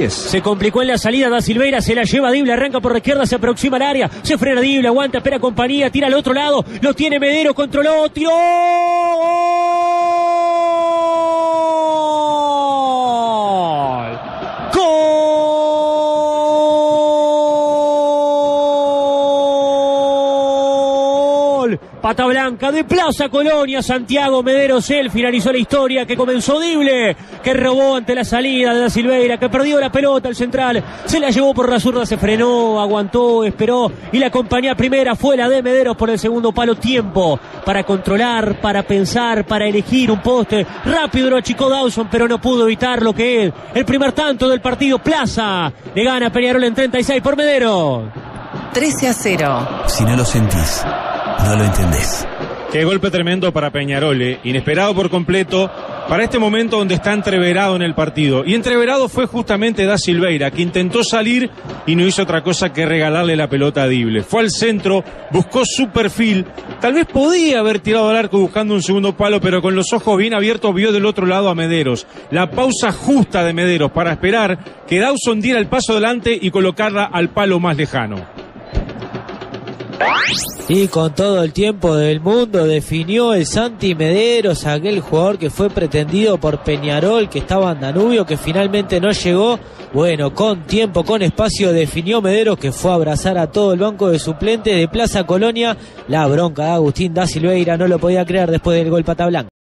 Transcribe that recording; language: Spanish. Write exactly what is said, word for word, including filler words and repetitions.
Se complicó en la salida, Da Silveira se la lleva Dible, arranca por la izquierda, se aproxima al área, se frena Dible, aguanta, espera compañía, tira al otro lado, lo tiene Medero, controló, tiró. Pata blanca de Plaza Colonia, Santiago Mederos, él finalizó la historia que comenzó Dible, que robó ante la salida de Da Silveira, que perdió la pelota al central, se la llevó por la zurda, se frenó, aguantó, esperó y la compañía primera fue la de Mederos por el segundo palo. Tiempo para controlar, para pensar, para elegir un poste, rápido lo achicó Dawson, pero no pudo evitar lo que es el primer tanto del partido. Plaza le gana a Peñarol en treinta y seis por Mederos. trece a cero. Si no lo sentís, no lo entendés. Qué golpe tremendo para Peñarol, eh. Inesperado por completo para este momento donde está entreverado en el partido. Y entreverado fue justamente Da Silveira, que intentó salir y no hizo otra cosa que regalarle la pelota a Dible. Fue al centro, buscó su perfil, tal vez podía haber tirado al arco buscando un segundo palo, pero con los ojos bien abiertos vio del otro lado a Mederos. La pausa justa de Mederos para esperar que Dawson diera el paso adelante y colocarla al palo más lejano. Y con todo el tiempo del mundo definió el Santi Mederos, aquel jugador que fue pretendido por Peñarol, que estaba en Danubio, que finalmente no llegó. Bueno, con tiempo, con espacio, definió Mederos, que fue a abrazar a todo el banco de suplentes de Plaza Colonia. La bronca de Agustín Da Silveira, no lo podía creer después del gol pata blanca.